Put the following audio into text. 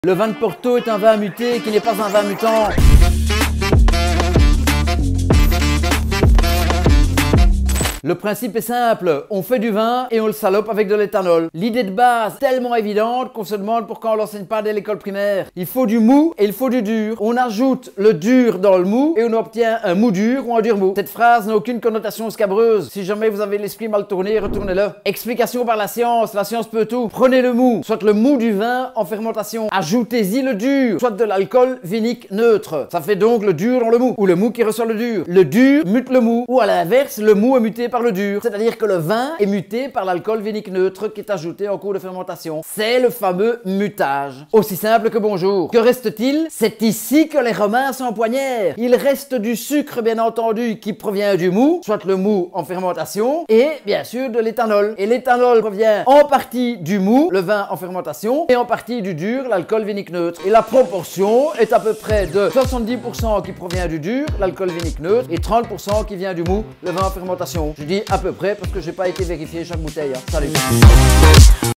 Le vin de Porto est un vin muté qui n'est pas un vin mutant. Le principe est simple, on fait du vin et on le salope avec de l'éthanol. L'idée de base tellement évidente qu'on se demande pourquoi on l'enseigne pas dès l'école primaire. Il faut du mou et il faut du dur. On ajoute le dur dans le mou et on obtient un mou dur ou un dur mou. Cette phrase n'a aucune connotation scabreuse. Si jamais vous avez l'esprit mal tourné, retournez-le. Explication par la science peut tout. Prenez le mou, soit le mou du vin en fermentation. Ajoutez-y le dur, soit de l'alcool vinique neutre. Ça fait donc le dur dans le mou, ou le mou qui reçoit le dur. Le dur mute le mou, ou à l'inverse, le mou est muté par le dur. C'est-à-dire que le vin est muté par l'alcool vinique neutre qui est ajouté en cours de fermentation. C'est le fameux mutage. Aussi simple que bonjour. Que reste-t-il? C'est ici que les Romains s'empoignèrent. Il reste du sucre, bien entendu, qui provient du mou, soit le mou en fermentation, et bien sûr de l'éthanol. Et l'éthanol provient en partie du mou, le vin en fermentation, et en partie du dur, l'alcool vinique neutre. Et la proportion est à peu près de 70% qui provient du dur, l'alcool vinique neutre, et 30% qui vient du mou, le vin en fermentation. Je dis à peu près parce que j'ai pas été vérifier chaque bouteille. Salut.